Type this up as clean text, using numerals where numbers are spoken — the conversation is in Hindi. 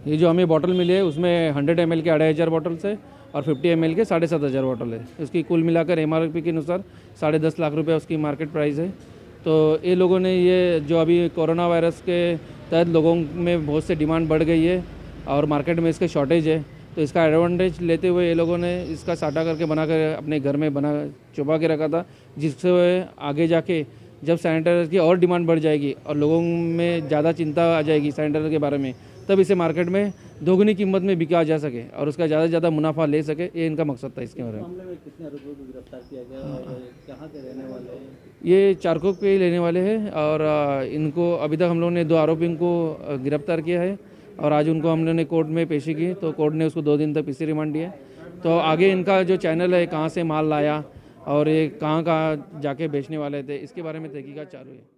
ये जो हमें बॉटल मिली है उसमें 100 ml के 2500 बॉटल्स है और 50 ml के 7500 बॉटल है। उसकी कुल मिलाकर MRP के अनुसार 10.5 लाख रुपये उसकी मार्केट प्राइस है। तो ये लोगों ने ये जो अभी कोरोना वायरस के तहत लोगों में बहुत से डिमांड बढ़ गई है और मार्केट में इसके शॉर्टेज है, तो इसका एडवांटेज लेते हुए ये लोगों ने इसका साटा करके बनाकर अपने घर में छुपा के रखा था, जिससे आगे जाके जब सैनिटाइज़र की और डिमांड बढ़ जाएगी और लोगों में ज़्यादा चिंता आ जाएगी सैनिटाइज़र के बारे में, तब इसे मार्केट में दोगुनी कीमत में बिका जा सके और उसका ज़्यादा से ज़्यादा मुनाफा ले सके। ये इनका मकसद था इसके बारे में। मामले में कितने आरोपियों को गिरफ्तार किया गया और कहाँ के रहने वाले हैं? ये चारकोप के लेने वाले हैं और इनको अभी तक हम लोगों ने 2 आरोपियों को गिरफ्तार किया है और आज उनको हम लोगों ने कोर्ट में पेशी की, तो कोर्ट ने उसको 2 दिन तक पीसी रिमांड दिया। तो आगे इनका जो चैनल है, कहाँ से माल लाया और ये कहाँ कहाँ जाके बेचने वाले थे, इसके बारे में तहकीकात चालू है।